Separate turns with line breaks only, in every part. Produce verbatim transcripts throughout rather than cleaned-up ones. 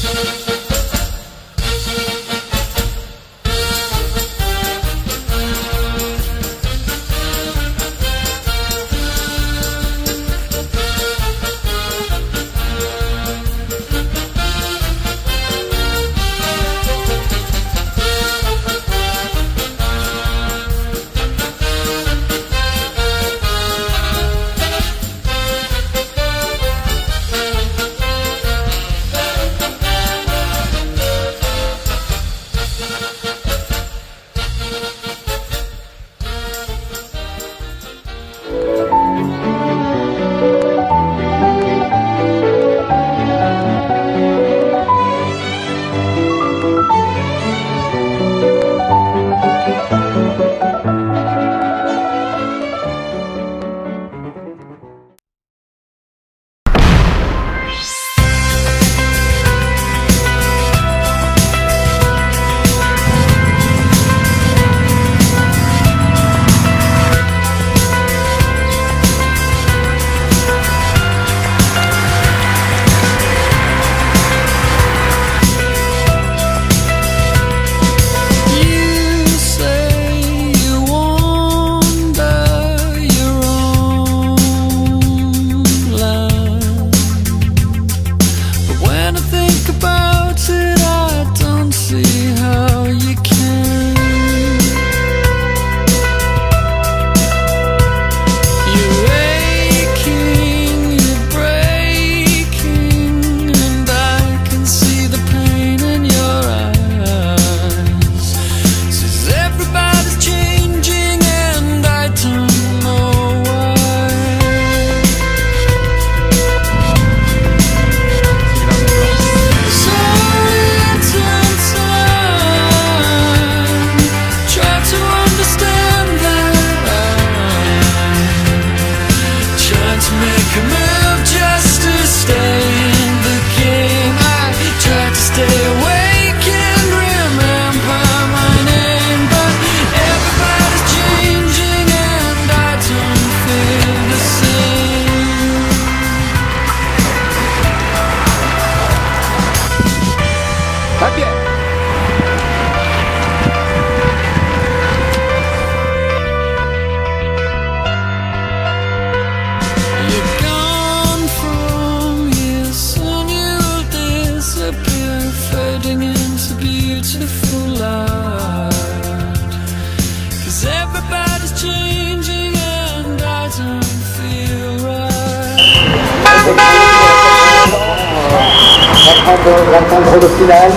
D'atteindre le final,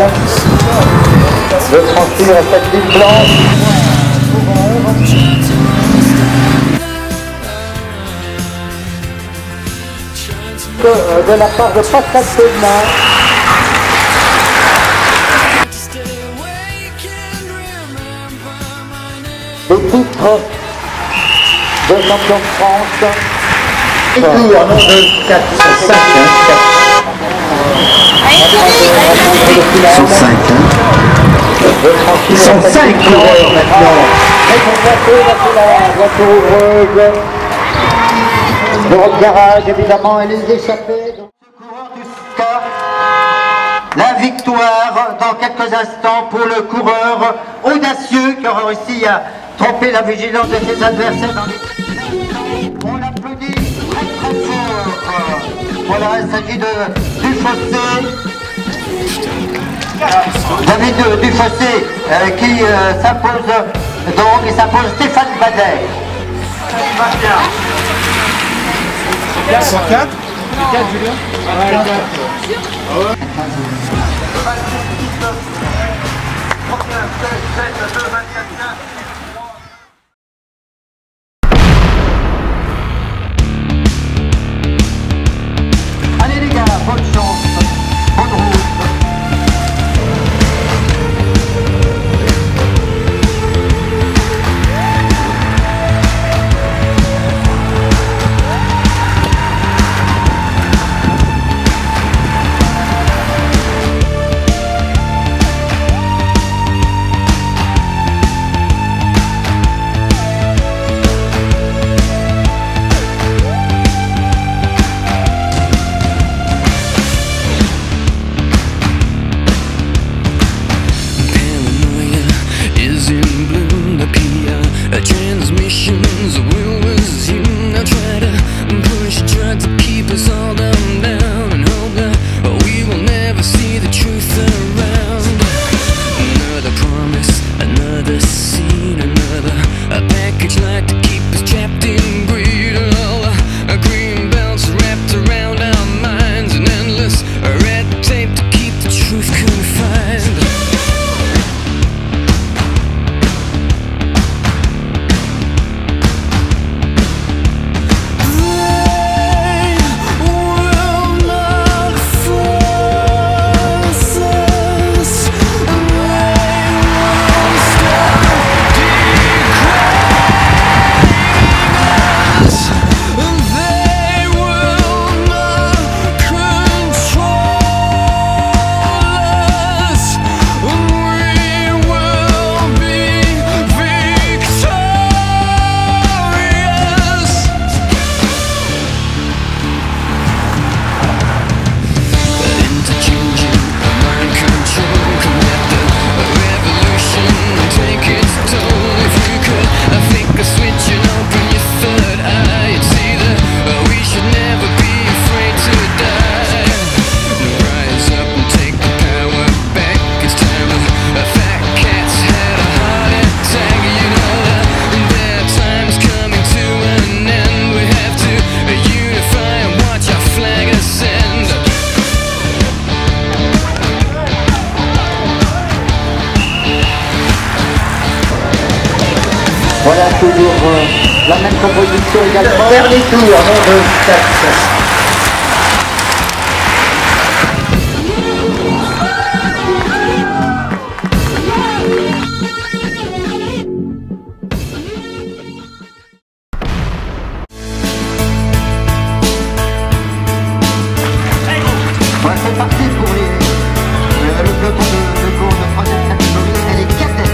de franchir cette ligne blanche. De la part de Pascal Thévenin. Le titre de champion de France. Et puis, en nom de quatre, cinq, Ils sont cinq, hein. Ils sont cinq coureurs maintenant. La voiture ouvreuse. Le rock garage, évidemment, et les échappés. Coureur du Scar. La victoire dans quelques instants pour le coureur audacieux qui aura réussi à tromper la vigilance de ses adversaires dans les... On l'applaudit très très fort. Voilà, il s'agit de Dufossé. David Dufossé euh, qui euh, s'impose donc, il s'impose Stéphane Badet.
cent quatre quatre, Julien. Ouais, quatre.
Allez les gars, bonne chance, bonne route. Voilà toujours euh, la même composition également. Dernier tour, nom de sept. Voilà, c'est parti pour les, euh, le peloton de, de course de troisième catégorie et les cadets.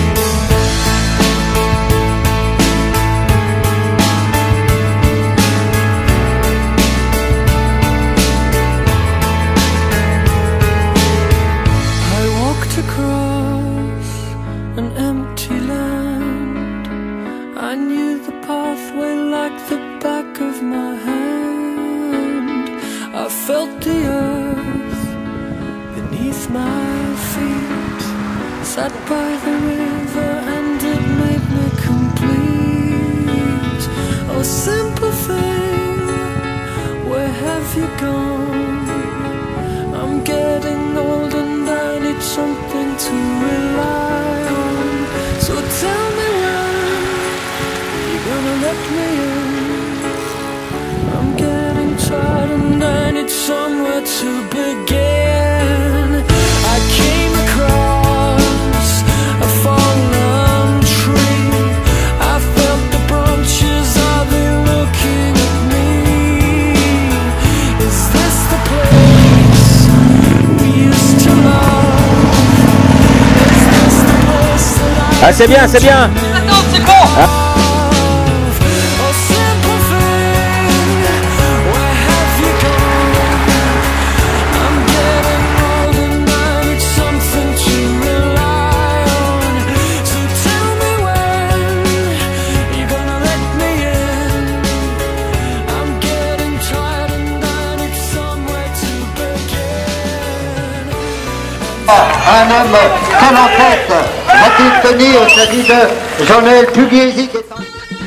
I walked across an empty land. I knew the pathway like the back of my hand. I felt the earth beneath my feet, sat by the river and it made me complete. Oh simple thing, where have you gone? I'm getting old and I need something to rely on. So tell me when you're gonna let me in. I'm getting tired and I need somewhere to begin. I came across a fallen tree. I felt the branches, are they looking at me? Is this the place we used to love? Is this the place that I
Ah, c'est bien, c'est bien.
Attends, c'est bon. Ah. Oh simple thing, where have you gone? I'm getting old and I need something to rely on. So tell me when you're gonna let me in. I'm getting tired and I need somewhere to begin.
Un homme seul en tête va-t-il tenir? Il s'agit de Jean-Noël Pugliesi qui est en...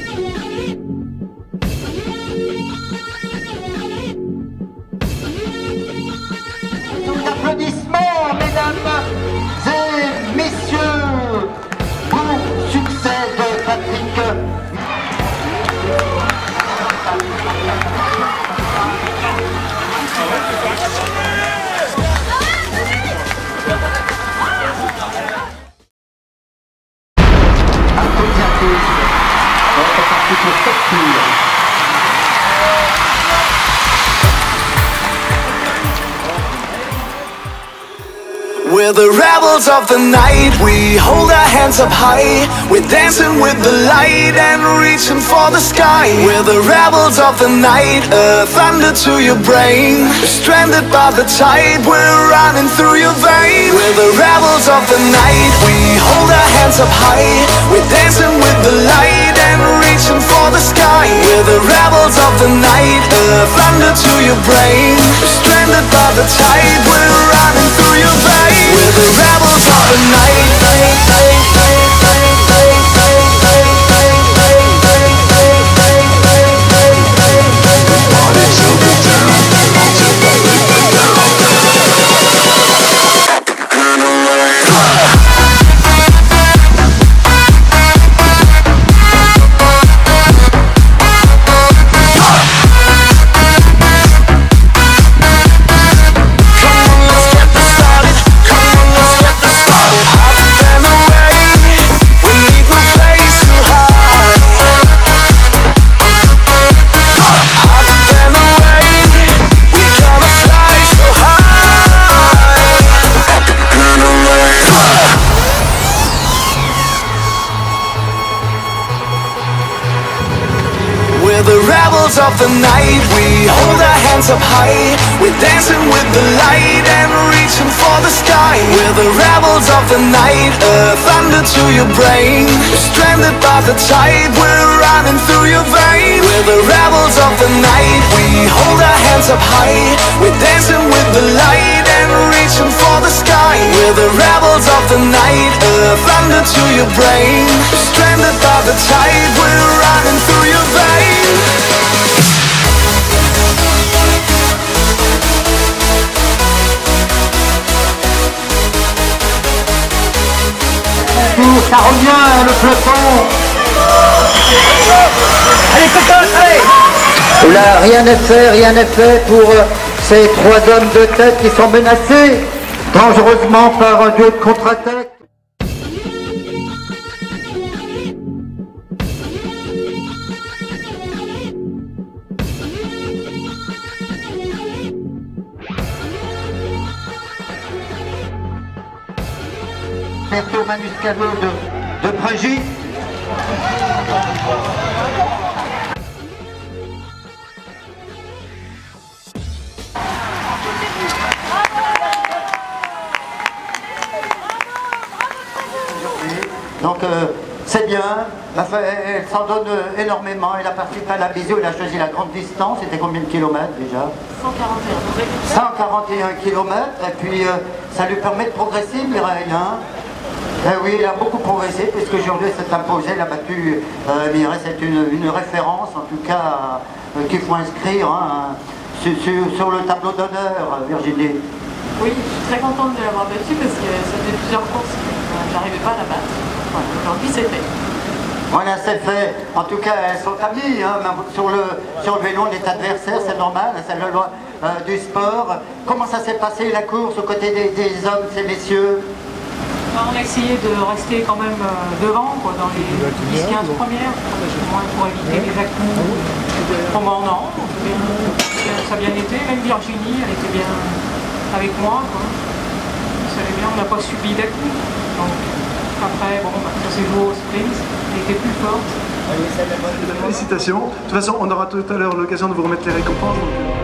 Applaudissements, mesdames et messieurs, pour succès de Patrick.
We're the rebels of the night, we hold our hands up high. We're dancing with the light and reaching for the sky. We're the rebels of the night, a thunder to your brain. Stranded by the tide, we're running through your veins. We're the rebels of the night, we hold our hands up high. We're dancing with the light and reaching for the sky. We're the rebels of the night, a thunder to your brain. Stranded by the tide, we're running through your veins. We're the rebels of the night. Of the night, we hold our hands up high. We're dancing with the light and reaching for the sky. We're the rebels of the night, a thunder to your brain. Stranded by the tide, we're running through your veins. We're the rebels of the night, we hold our hands up high. We're dancing with the light and reaching for the sky. We're the rebels of the night, a thunder to your brain. Stranded by the tide, we're running through your veins.
Ça revient le peloton Allez, Cocotte, allez! Oula, rien n'est fait, rien n'est fait pour euh, ces trois hommes de tête qui sont menacés dangereusement par un duo de contre-attaque. Berto Manuscado de, de Prégis. Donc euh, c'est bien, elle s'en donne énormément, elle a participé à la visio, elle a choisi la grande distance, c'était combien de kilomètres déjà?
cent quarante et un.
cent quarante et un kilomètres, et puis euh, ça lui permet de progresser, Mireille. Hein. Eh oui, elle a beaucoup progressé, puisque aujourd'hui elle s'est imposée, elle a battu euh, Mireille, c'est une, une référence, en tout cas, euh, qu'il faut inscrire hein, sur, sur, sur le tableau d'honneur, Virginie.
Oui, je suis très contente de l'avoir battue, parce que ça faisait plusieurs courses que j'arrivais pas à la battre. Voilà, aujourd'hui c'est fait.
Voilà, c'est fait. En tout cas, elles sont amies. Hein, sur, le, sur le vélo, on est adversaire, c'est normal, c'est la loi euh, du sport. Comment ça s'est passé la course aux côtés des, des hommes, ces messieurs?
On a essayé de rester quand même devant, quoi, dans les dix quinze premières, au moins pour éviter les à-coups commandants. Ça a bien été, même Virginie, elle était bien avec moi. Quoi. Ça allait bien, on n'a pas subi d'à-coups. Donc après, bon, bah, ça s'est joué au sprint, elle était plus forte.
Félicitations. De toute façon, on aura tout à l'heure l'occasion de vous remettre les récompenses. Donc...